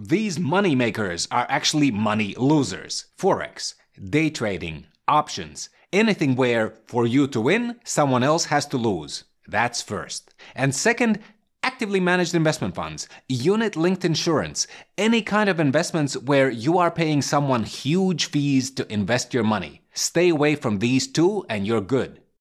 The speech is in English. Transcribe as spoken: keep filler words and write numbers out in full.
These money makers are actually money losers. Forex, day trading, options, anything where for you to win, someone else has to lose. That's first. And second, actively managed investment funds, unit-linked insurance, any kind of investments where you are paying someone huge fees to invest your money. Stay away from these two and you're good.